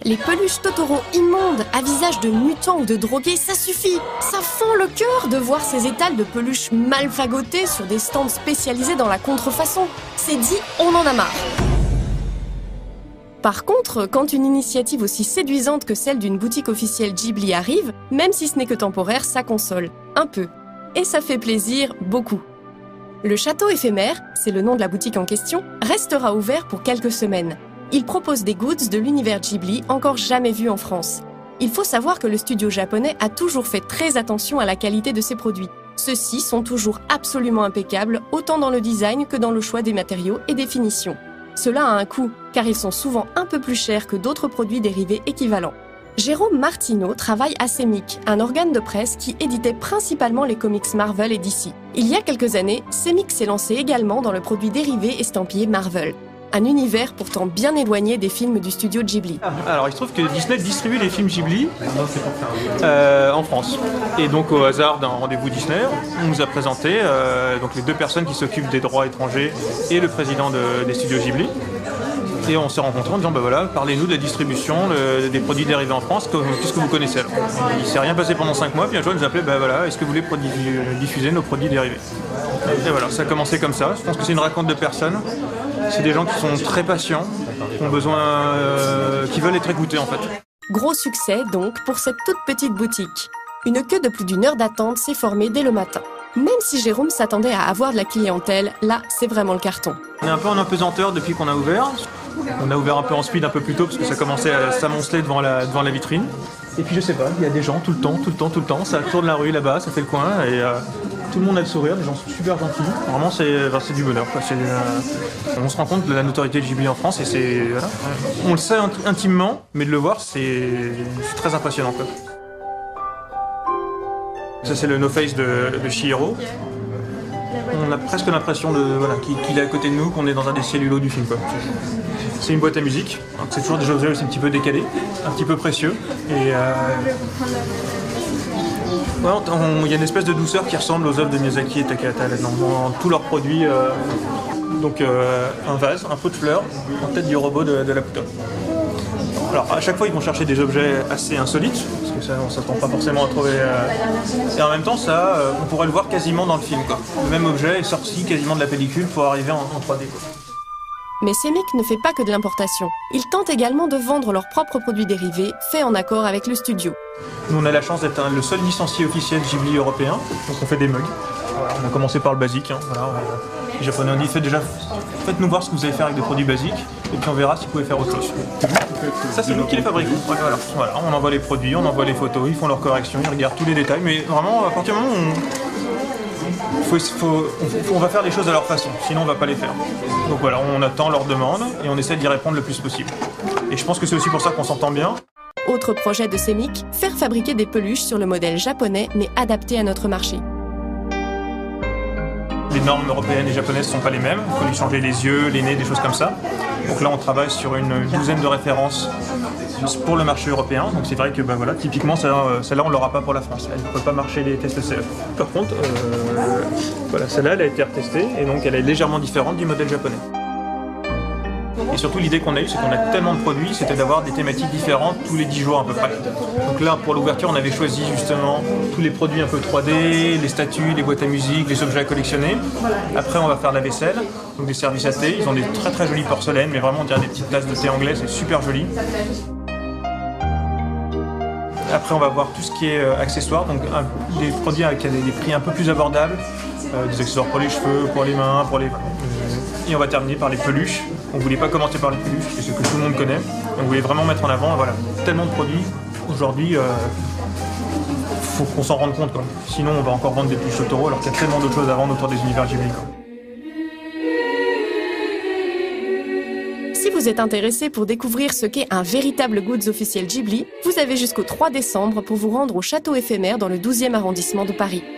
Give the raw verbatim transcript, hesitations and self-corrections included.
Les peluches Totoro immondes, à visage de mutants ou de drogués, ça suffit. Ça fend le cœur de voir ces étals de peluches mal fagotées sur des stands spécialisés dans la contrefaçon. C'est dit, on en a marre. Par contre, quand une initiative aussi séduisante que celle d'une boutique officielle Ghibli arrive, même si ce n'est que temporaire, ça console. Un peu. Et ça fait plaisir, beaucoup. Le château éphémère, c'est le nom de la boutique en question, restera ouvert pour quelques semaines. Il propose des goods de l'univers Ghibli encore jamais vus en France. Il faut savoir que le studio japonais a toujours fait très attention à la qualité de ses produits. Ceux-ci sont toujours absolument impeccables, autant dans le design que dans le choix des matériaux et des finitions. Cela a un coût, car ils sont souvent un peu plus chers que d'autres produits dérivés équivalents. Jérôme Martineau travaille à Semic, un organe de presse qui éditait principalement les comics Marvel et D C. Il y a quelques années, Semic s'est lancé également dans le produit dérivé estampillé Marvel. Un univers pourtant bien éloigné des films du studio Ghibli. Alors il se trouve que Disney distribue les films Ghibli euh, en France. Et donc au hasard d'un rendez-vous Disney, on nous a présenté euh, donc les deux personnes qui s'occupent des droits étrangers et le président de, des studios Ghibli. Et on s'est rencontrés en disant, bah voilà, parlez-nous de la distribution le, des produits dérivés en France, qu'est-ce que vous connaissez alors? Il ne s'est rien passé pendant cinq mois, puis un jour il nous appelait, bah voilà, est-ce que vous voulez diffuser nos produits dérivés? Et voilà, ça a commencé comme ça. Je pense que c'est une raconte de personnes. C'est des gens qui sont très patients, qui ont besoin, euh, qui veulent être écoutés en fait. Gros succès donc pour cette toute petite boutique. Une queue de plus d'une heure d'attente s'est formée dès le matin. Même si Jérôme s'attendait à avoir de la clientèle, là c'est vraiment le carton. On est un peu en apesanteur depuis qu'on a ouvert. On a ouvert un peu en speed un peu plus tôt parce que ça commençait à s'amonceler devant la, devant la vitrine. Et puis je sais pas, il y a des gens tout le temps, tout le temps, tout le temps. Ça tourne la rue là-bas, ça fait le coin et euh, tout le monde a le sourire, les gens sont super gentils. Vraiment c'est enfin, du bonheur. Quoi. Euh, on se rend compte de la notoriété de Ghibli en France et c'est voilà. On le sait intimement, mais de le voir c'est très impressionnant. Quoi. Ça c'est le No Face de, de Chihiro. On a presque l'impression de voilà, qu'il qu'il est à côté de nous, qu'on est dans un des cellulos du film. C'est une boîte à musique, c'est toujours des objets aussi un petit peu décalés, un petit peu précieux. Et euh... ouais, il y a une espèce de douceur qui ressemble aux œuvres de Miyazaki et Takahata là-dedans, dans tous leurs produits. Euh... Donc euh, un vase, un pot de fleurs, en tête du robot de, de Laputa. Alors à chaque fois ils vont chercher des objets assez insolites, parce que ça on s'attend pas forcément à trouver. Euh... Et en même temps ça, euh, on pourrait le voir quasiment dans le film. Quoi. Le même objet est sorti quasiment de la pellicule pour arriver en, en trois D. Quoi. Mais Semic ne fait pas que de l'importation. Ils tentent également de vendre leurs propres produits dérivés, faits en accord avec le studio. Nous on a la chance d'être le seul licencié officiel Ghibli européen, donc on fait des mugs. Voilà, on a commencé par le basique. Hein, voilà, les Japonais ont dit faites déjà, faites-nous voir ce que vous allez faire avec des produits basiques, et puis on verra si vous pouvez faire autre chose. Ça c'est nous qui les fabriquons. Voilà, voilà. Voilà, on envoie les produits, on envoie les photos, ils font leurs corrections, ils regardent tous les détails, mais vraiment à partir du moment où on... Faut, faut, on, on va faire les choses à leur façon, sinon on va pas les faire. Donc voilà, on attend leurs demandes et on essaie d'y répondre le plus possible. Et je pense que c'est aussi pour ça qu'on s'entend bien. Autre projet de Semic, faire fabriquer des peluches sur le modèle japonais mais adapté à notre marché. Les normes européennes et japonaises ne sont pas les mêmes, il faut lui changer les yeux, les nez, des choses comme ça. Donc là on travaille sur une douzaine de références pour le marché européen, donc c'est vrai que bah, voilà, typiquement celle-là on ne l'aura pas pour la France, elle ne peut pas marcher les tests C E. Par contre, euh, voilà, celle-là elle a été retestée et donc elle est légèrement différente du modèle japonais. Et surtout l'idée qu'on a eue, c'est qu'on a tellement de produits, c'était d'avoir des thématiques différentes tous les dix jours à peu près. Donc là pour l'ouverture on avait choisi justement tous les produits un peu trois D, les statues, les boîtes à musique, les objets à collectionner. Après on va faire de la vaisselle, donc des services à thé, ils ont des très très jolies porcelaines, mais vraiment on dirait des petites tasses de thé anglais, c'est super joli. Après on va voir tout ce qui est euh, accessoires, donc un, des produits avec des, des prix un peu plus abordables, euh, des accessoires pour les cheveux, pour les mains, pour les... Euh, et on va terminer par les peluches. On ne voulait pas commencer par les peluches, c'est ce que tout le monde connaît. On voulait vraiment mettre en avant, voilà, tellement de produits. Aujourd'hui, il euh, faut qu'on s'en rende compte. Quoi. Sinon on va encore vendre des peluches Totoro alors qu'il y a tellement d'autres choses à vendre autour des univers Ghibli. Quoi. Si vous êtes intéressé pour découvrir ce qu'est un véritable goods officiel Ghibli, vous avez jusqu'au trois décembre pour vous rendre au château éphémère dans le douzième arrondissement de Paris.